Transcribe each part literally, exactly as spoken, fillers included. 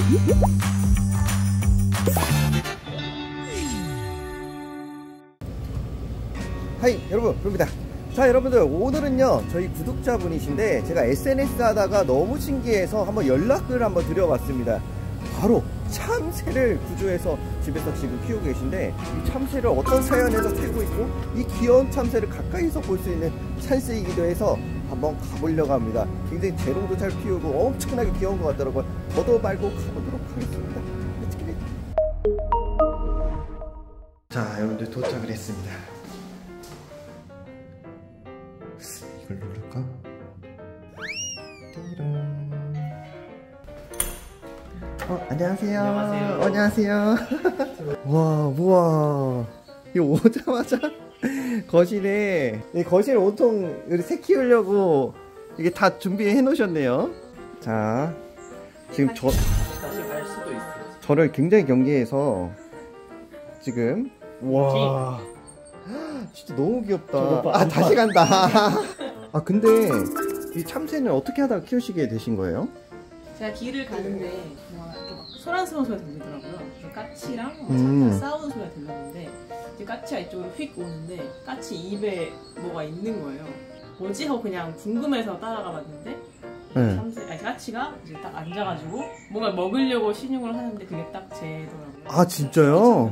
하이 여러분, 부릅니다. 자 여러분들, 오늘은요 저희 구독자분이신데 제가 에스엔에스 하다가 너무 신기해서 한번 연락을 한번 드려봤습니다. 바로 참새를 구조해서 집에서 지금 키우고 계신데, 이 참새를 어떤 사연에서 키우고 있고 이 귀여운 참새를 가까이서 볼 수 있는 찬스이기도 해서 한번 가보려고 합니다. 굉장히 재롱도 잘 피우고 엄청나게 귀여운 것 같더라고요. 더도 말고 가보도록 하겠습니다. 자 여러분들, 도착을 했습니다. 이걸 누를까? 띠롱. 어, 안녕하세요. 안녕하세요. 안녕하세요. 와, 우와. 이거 오자마자 거실에, 이 거실 온통 새 키우려고 이게 다 준비해 놓으셨네요. 자, 지금 저, 다시 갈 수도 있어요. 저를 굉장히 경계해서 지금, 와. 진짜 너무 귀엽다. 아, 다시 간다. 아, 근데 이 참새는 어떻게 하다가 키우시게 되신 거예요? 제가 길을 가는데 뭐 이렇게 막 소란스러운 소리가 들리더라고요. 까치랑 음. 음. 싸우는 소리가 들렸는데 이제 까치가 이쪽으로 휙 오는데 까치 입에 뭐가 있는 거예요. 뭐지? 하고 그냥 궁금해서 따라가 봤는데 네. 참새, 아니 까치가 이제 딱 앉아가지고 뭔가 먹으려고 신용을 하는데 그게 딱 쟤더라고요. 아, 진짜요?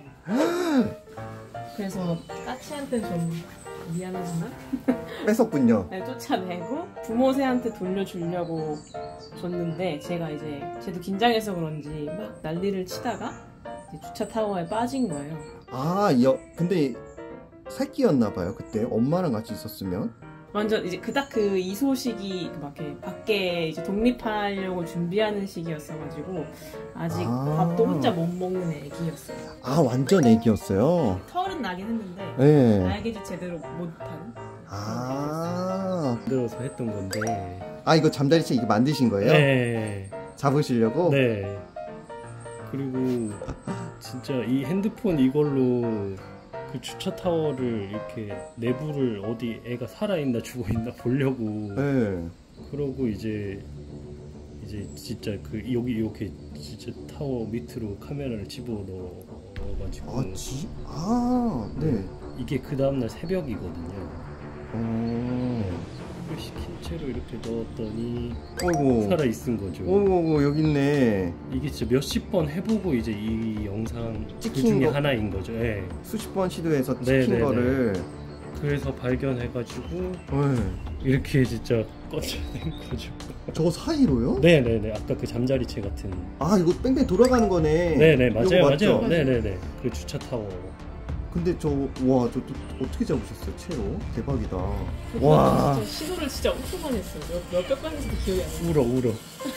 그래서 까치한테는 좀 미안하지만 뺏었군요. 네, 쫓아내고 부모 새한테 돌려주려고 줬는데, 제가 이제 쟤도 긴장해서 그런지 막 난리를 치다가 이제 주차 타워에 빠진 거예요. 아, 여, 근데 새끼였나봐요. 그때 엄마랑 같이 있었으면. 완전 이제 그닥 그 이소식이 막 이렇게 밖에 이제 독립하려고 준비하는 시기였어가지고 아직 아. 밥도 혼자 못 먹는 애기였어요. 아, 완전 애기였어요? 털은 나긴 했는데 네. 날개짓 제대로 못하는. 아, 만들어서 했던 건데. 아, 이거 잠자리채 이거 만드신 거예요? 네. 잡으시려고? 네. 그리고 진짜 이 핸드폰 이걸로 그 주차 타워를 이렇게 내부를 어디 애가 살아있나 죽어있나 보려고. 네. 그러고 이제 이제 진짜 그 여기 이렇게 진짜 타워 밑으로 카메라를 집어 넣어가지고. 아, 지? 아, 네. 이게 그 다음날 새벽이거든요. 어. 이걸 시킨 채로 이렇게 넣었더니 어이구. 살아있은 거죠. 어이구, 여기 있네. 이게 진짜 몇십 번 해보고 이제 이 영상 그 찍힌 중에 거. 하나인 거죠. 네. 수십 번 시도해서 네, 찍힌 네, 거를. 그래서 발견해가지고 네. 이렇게 진짜 꺼져낸 거죠. 저 사이로요? 네네네. 아까 그 잠자리채 같은. 아, 이거 뺑뺑 돌아가는 거네. 네네, 이거 맞아요, 맞죠? 맞아요. 네네네. 그 주차 타워. 근데 저, 와, 저 또 어떻게 잡으셨어요? 채로? 대박이다. 와. 와. 진짜 시도를 진짜 엄청 많이 했어요. 몇, 몇백 번 했는데 기억이 안 나요. 울어, 울어.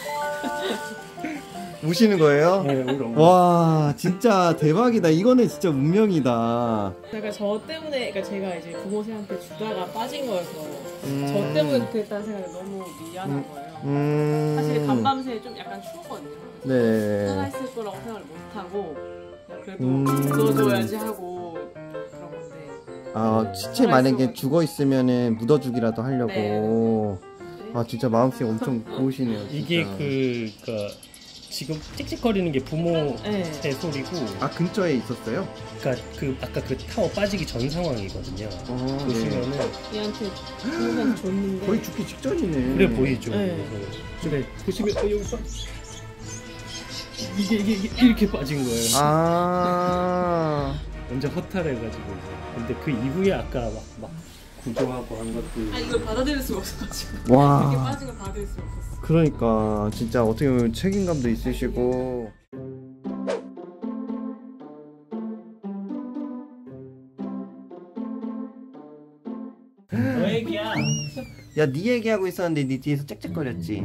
우시는 거예요? 네, 울어. 울어. 와, 진짜 대박이다. 이거는 진짜 운명이다. 그러니까 저 때문에, 그러니까 제가 이제 부모 새한테 주다가 빠진 거여서 음. 저 때문에 그랬다는 생각이 너무 미안한 거예요. 음. 사실 간밤새 좀 약간 추웠거든요. 네. 살아있을 거라고 생각을 못하고 그냥 그래도 음. 묻어줘야지 하고 그런 건데. 아, 시체 만약에 죽어 있으면은 묻어주기라도 하려고. 네. 아, 진짜 마음씨가 엄청 고우시네요. 진짜. 이게 그, 그니까 지금 찍찍거리는 게 부모의 네. 소리고. 아, 근처에 있었어요? 그니까 그 아까 그 타워 빠지기 전 상황이거든요. 어, 보시면은 네. 얘한테 부모한테 줬는데 거의 죽기 직전이네. 그래 보이죠. 네. 그래서 근데 보시면 어, 여기 빠... 이게, 이게 이게 이렇게 빠진 거예요. 아. 완전 허탈해가지고 이제. 근데 그 이후에 아까 막, 막 구조하고 한 것들. 아 이걸 받아들일 수가 없어가지고 와. 이렇게 빠진 걸 받아들일 수가 없었어. 그러니까 진짜 어떻게 보면 책임감도 있으시고. 너 얘기야. 야, 네 얘기하고 있었는데 네 뒤에서 짹짹거렸지.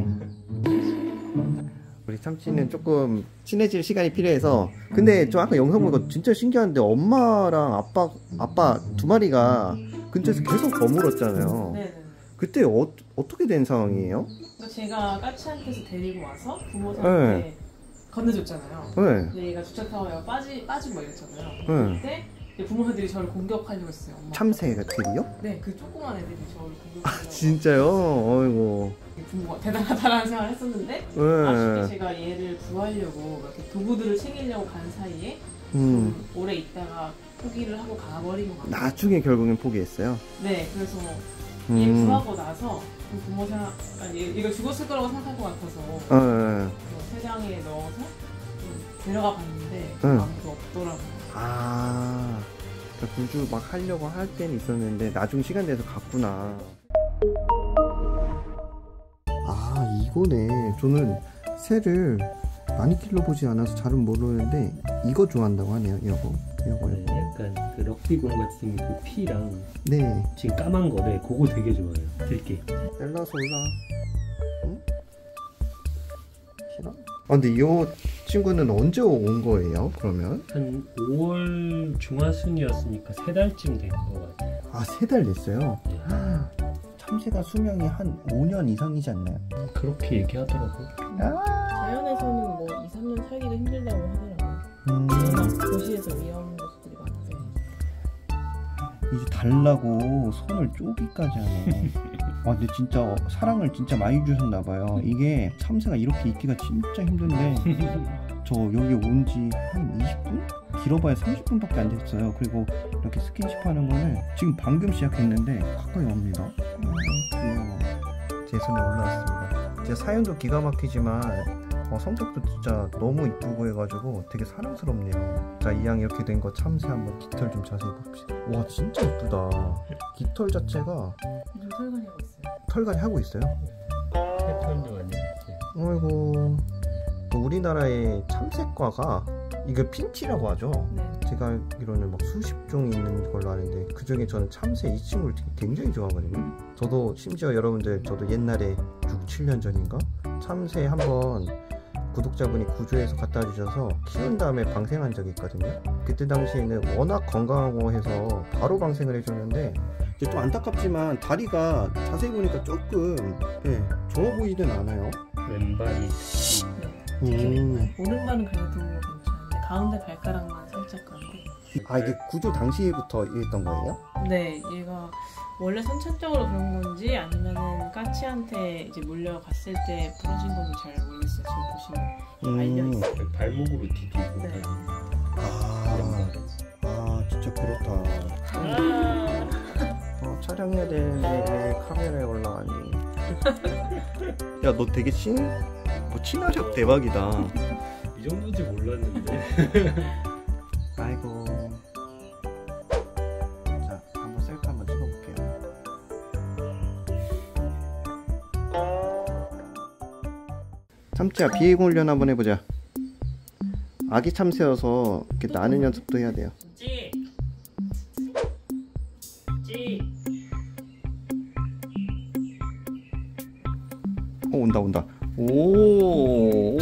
우리 참치는 조금 친해질 시간이 필요해서. 근데 저 아까 영상 보니까 진짜 신기한데, 엄마랑 아빠 아빠 두 마리가 근처에서 계속 버물었잖아요. 네네. 그때 어, 어떻게 된 상황이에요? 제가 까치한테서 데리고 와서 부모한테 건네줬잖아요. 네. 근데 얘가 주차 타워에 빠지 빠지고 막 이랬잖아요. 네. 그때 부모들이 저를 공격하려고 했어요. 엄마. 참새들이요? 네, 그 조그만 애들이 저를 공격하려고. 진짜요? 어이구. 부모가 대단하다라는 생각을 했었는데 네. 아쉽게 제가 얘를 구하려고 이렇게 도구들을 챙기려고 간 사이에 음. 좀 오래 있다가 포기를 하고 가버린 것 같아요. 나중에 결국엔 포기했어요? 네, 그래서 음. 얘 구하고 나서 그 부모 생각, 아니 이거 죽었을 거라고 생각할 것 같아서 어, 네. 그 세장에 넣어서 좀 데려가 봤는데 응. 아무도 없더라고요. 아, 그러니까 구주 막 하려고 할 때는 있었는데 나중 시간 돼서 갔구나. 아, 이거네. 저는 새를 많이 길러보지 않아서 잘은 모르는데 이거 좋아한다고 하네요. 이거 이거 네, 약간 그 럭비공 같은 그 피랑 네. 지금 까만 거래 그거 되게 좋아요. 들깨. 엘라서 올라. 응? 싫어? 아, 근데 이 친구는 언제 온 거예요? 그러면? 한 오월 중하순이었으니까 세 달쯤 된 것 같아요. 아, 세 달 됐어요? 네. 참새가 수명이 한 오 년 이상이지 않나요? 그렇게 얘기하더라고요. 아, 자연에서는 뭐 이, 삼 년 살기도 힘들다고 하더라고요. 음. 워낙 도시에서 위험한 것들이 많아서. 이제 달라고 손을 쪼기까지 하네. 와, 근데 진짜 사랑을 진짜 많이 주셨나봐요. 이게 참새가 이렇게 있기가 진짜 힘든데 저 여기 온 지 한 이십 분? 길어봐야 삼십 분밖에 안 됐어요. 그리고 이렇게 스킨십 하는 거는 지금 방금 시작했는데 가까이 옵니다. 음, 귀여워. 제 손에 올라왔습니다. 진짜 사연도 기가 막히지만 어, 성격도 진짜 너무 이쁘고 해가지고 되게 사랑스럽네요. 자, 이 양 이렇게 된 거 참새 한번 깃털 좀 자세히 봅시다. 와, 진짜 이쁘다. 깃털 자체가 요즘 털갈이 하고 있어요. 털갈이 하고 있어요? 해편도 아니었지. 어이구. 우리나라의 참새과가 이거 핀치라고 하죠. 네. 제가 알기로는 막 수십 종이 있는 걸로 아는데 그 중에 저는 참새 이 친구를 굉장히 좋아하거든요. 저도 심지어 여러분들 저도 옛날에 육, 칠 년 전인가 참새 한번 구독자분이 구조해서 갖다 주셔서 키운 다음에 방생한 적이 있거든요. 그때 당시에는 워낙 건강하고 해서 바로 방생을 해줬는데 이제 또 안타깝지만 다리가 자세히 보니까 조금 예, 좋아 보이진 않아요. 왼발이 네. 음. 오른발은 그래도 괜찮은데 가운데 발가락만 살짝 가고. 아, 이게 구조 당시부터 이랬던 거예요? 네, 얘가 원래 선천적으로 그런 건지 아니면은 까치한테 이제 물려갔을 때 부러진 건지 잘 모르겠어요. 지금 보시면 말려 음. 있어요. 발목으로 디디고 네. 다니는 아, 아 진짜 그렇다. 아, 어, 촬영해야 되는데 왜 카메라에 올라가니? 야, 너 되게 친, 뭐 친화력 대박이다. 이 정도인지 몰랐는데. 아이고. 자, 한번 셀카 한번 찍어볼게요. 참치야, 비행 훈련 한번 해보자. 아기 참새여서 이렇게 나는 연습도 해야 돼요. 찌! 찌! 어, 온다 온다. 오, 오.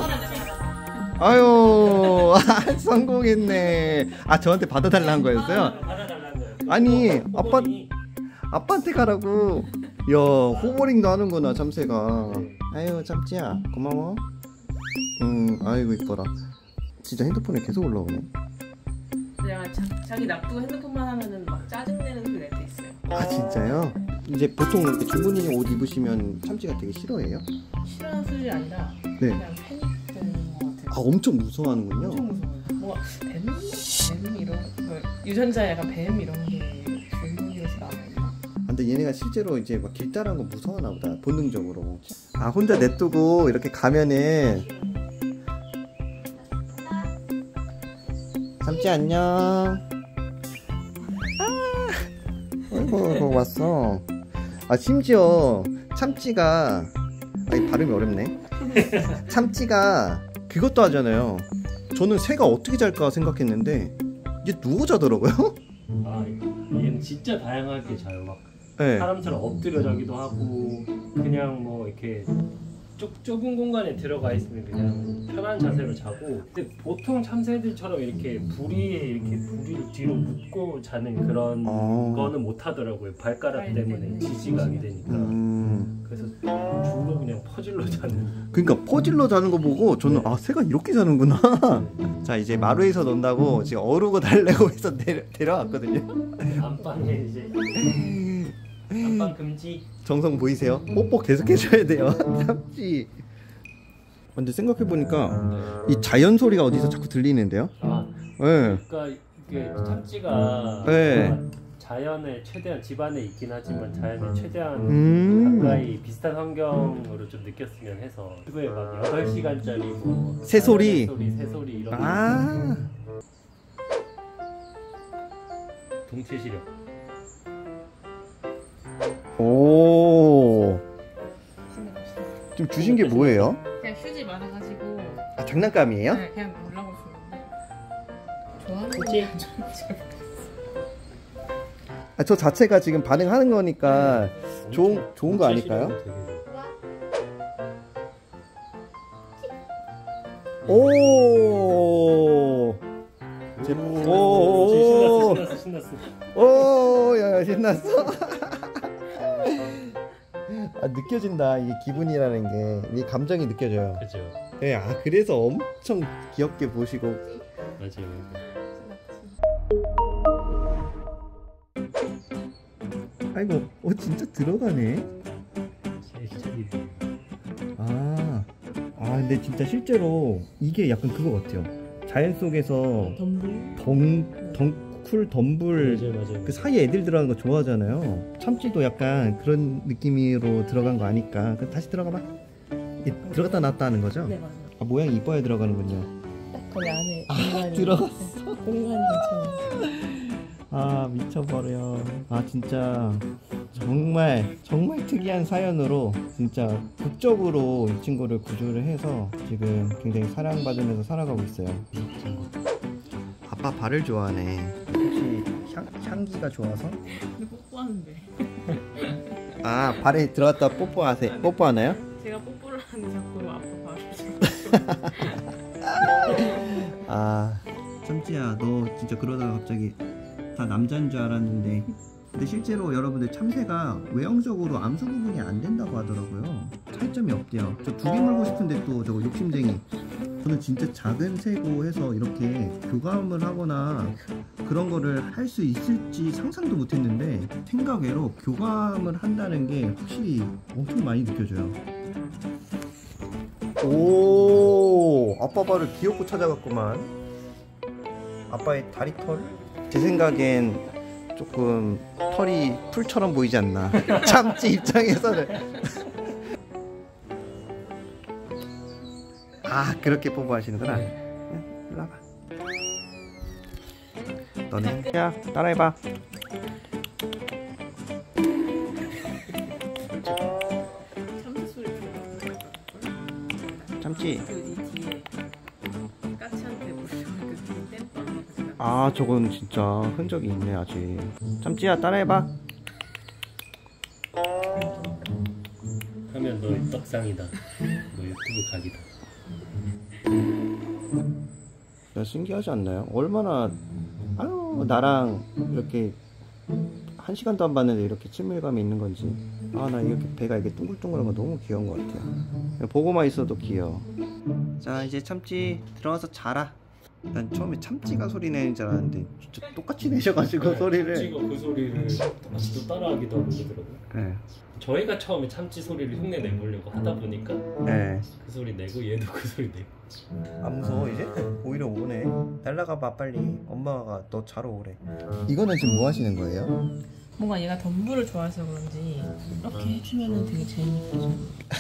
아유, 아, 성공했네. 아, 저한테 받아달라는 거였어요? 받아달라는 거예요. 아니, 어, 아빠, 어머니. 아빠한테 가라고. 야, 호버링도 하는구나, 참새가. 아유, 참치야, 고마워. 음, 아이고, 이뻐라. 진짜 핸드폰에 계속 올라오네. 내가 자, 자기 놔두고 핸드폰만 하면은 막 짜증내는 소리 낼 때 있어요. 아, 진짜요? 이제 보통 이렇게 주부님이 옷 입으시면 참치가 되게 싫어해요? 싫어하는 소리 아니라 네. 그냥 패닉 되는 것 같아요. 아, 엄청 무서워하는군요. 엄청 무서워요. 뭐 뱀? 뱀 이런 뭐 유전자 약간 뱀 이런 게 줄무늬에서 나와있나? 근데 얘네가 실제로 이제 막 길 따라하는 거 무서워하나 보다, 본능적으로. 아, 혼자 냅두고 이렇게 가면은. 참치 안녕. 아, 어이구, 어이구, 왔어. 아, 심지어 참치가, 아, 이 발음이 어렵네. 참치가 그것도 하잖아요. 저는 새가 어떻게 잘까 생각했는데 이제 누워 자더라고요. 아, 얘는 진짜 다양하게 자요. 막 네. 사람처럼 엎드려 자기도 하고 그냥 뭐 이렇게 좁, 좁은 공간에 들어가 있으면 그냥 편한 자세로 자고, 근데 보통 참새들처럼 이렇게 부리에 이렇게 부리를 뒤로 묶고 자는 그런 어. 거는 못 하더라고요. 발가락 때문에 지지가 안 되니까. 음. 그래서 주로 그냥 퍼질러 자는. 그러니까 퍼질러 자는 거 보고 저는 아 새가 이렇게 자는구나. 자 이제 마루에서 논다고 지금 어루고 달래고 해서 내려, 데려왔거든요. 안방에 이제 안방 금지. 정성 보이세요? 뽀뽀 계속 해줘야 돼요. 참지. 근데 생각해보니까 이 자연 소리가 어디서 자꾸 들리는데요? 아, 네. 그러니까 이게 참치가 네. 자연에 최대한 집안에 있긴 하지만 자연에 최대한 음. 가까이 비슷한 환경으로 좀 느꼈으면 해서 그거에 막 여덟 시간짜리 뭐 새소리. 소리, 새소리 이런 거. 아. 동체 시력. 오. 지금 주신 게 뭐예요? 그냥 휴지 많아가지고 아 장난감이에요? 네, 그냥 놀라고 주는데 좋아하는 그치? 아, 저 자체가 지금 반응하는 거니까 좋은 좋은 거 동체 아닐까요? 시력은 되게 좋아. 오. 제, 오. 신났어, 신났어, 신났어. 오, 야, 신났어. 아, 느껴진다. 이게 기분이라는 게, 이게 감정이 느껴져요. 그죠. 네, 아, 그래서 엄청 귀엽게 보시고. 맞아요. 아이고, 어, 진짜 들어가네. 아, 아, 근데 진짜 실제로 이게 약간 그거 같아요. 자연 속에서 덤블 덩, 덩쿨 덤불 맞아요, 맞아요. 그 사이에 애들 들어가는 거 좋아하잖아요. 참치도 약간 그런 느낌으로 들어간 거 아니까. 그럼 다시 들어가 봐. 이, 들어갔다 나왔다 하는 거죠? 네 맞아요. 아, 모양이 이뻐야 들어가는군요. 딱 거기 안에 아, 공간이 들어갔어. 공간이 괜찮아요. 아, 미쳐버려. 아, 진짜 정말 정말 특이한 사연으로 진짜 극적으로 이 친구를 구조를 해서 지금 굉장히 사랑받으면서 살아가고 있어요. 아빠 발을 좋아하네. 혹시 향, 향기가 좋아서? 근데 뽀뽀하는데 아, 발에 들어갔다 뽀뽀하세요. 뽀뽀하나요? 제가 뽀뽀를 하는데 자꾸 아빠 바로 아, 참치야, 너 진짜 그러다가 갑자기 다 남자인 줄 알았는데, 근데 실제로 여러분들 참새가 외형적으로 암수 구분이 안 된다고 하더라고요. 차이점이 없대요. 저 두 개 물고 싶은데 또 저거 욕심쟁이. 저는 진짜 작은 새고 해서 이렇게 교감을 하거나 그런 거를 할 수 있을지 상상도 못 했는데, 생각 외로 교감을 한다는 게 확실히 엄청 많이 느껴져요. 오, 아빠 발을 귀엽고 찾아갔구만. 아빠의 다리 털? 제 생각엔 조금 털이 풀처럼 보이지 않나. 참치 입장에서는. 아, 그렇게 뽀뽀하시는구나. 응, 일로 와봐. 너네 야, 따라해봐. 참새 소리 들어요. 참치. 그이 뒤에 까치한테 물려고 그 땜빵 아, 저건 진짜 흔적이 있네 아직. 참치야, 따라해봐. 하면 너 떡상이다. 너 유튜브 각이다. 야, 신기하지 않나요? 얼마나, 아유, 나랑 이렇게 한 시간도 안 봤는데 이렇게 친밀감이 있는 건지. 아, 나 이렇게 배가 이렇게 둥글둥글한 거 너무 귀여운 것 같아요. 보고만 있어도 귀여워. 자, 이제 참치 들어가서 자라. 난 처음에 참치가 소리 내는 줄 알았는데 진짜 똑같이 내셔가지고 소리를. 찍어 그 소리를 다시 또 따라하기도 하고 그러더라고요. 네. 저희가 처음에 참치 소리를 흉내 내보려고 하다 보니까 네. 그 소리 내고 얘도 그 소리 내고. 안 무서워 이제? 오히려 오네. 날라가 봐 빨리. 엄마가 너 자러 오래. 이거는 지금 뭐 하시는 거예요? 뭔가 얘가 덤불을 좋아해서 그런지 이렇게 해주면은 되게 재밌게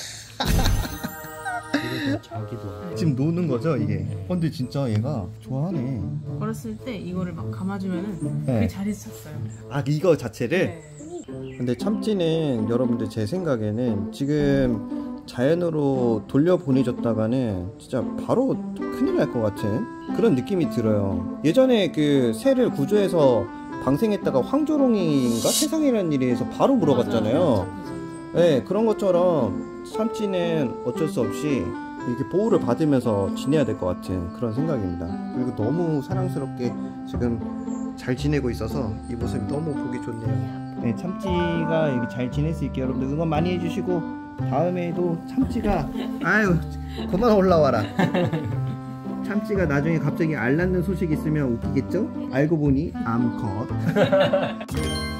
그래도 자기도 하고. 지금 노는 거죠 이게? 어, 근데 진짜 얘가 좋아하네. 걸었을 때 이거를 막 감아주면은 네. 되게 잘 있었어요. 아, 이거 자체를? 네. 근데 참치는 여러분들 제 생각에는 지금 자연으로 돌려보내줬다가는 진짜 바로 큰일 날 것 같은 그런 느낌이 들어요. 예전에 그 새를 구조해서 방생했다가 황조롱이인가 세상이라는 일에서 바로 물어갔잖아요. 네, 그런 것처럼 참치는 어쩔 수 없이 이렇게 보호를 받으면서 지내야 될 것 같은 그런 생각입니다. 그리고 너무 사랑스럽게 지금 잘 지내고 있어서 이 모습이 너무 보기 좋네요. 네, 참치가 이렇게 잘 지낼 수 있게 여러분들 응원 많이 해주시고, 다음에도 참치가 아유 그만 올라와라. 참치가 나중에 갑자기 알 낳는 소식이 있으면 웃기겠죠? 알고 보니 암컷.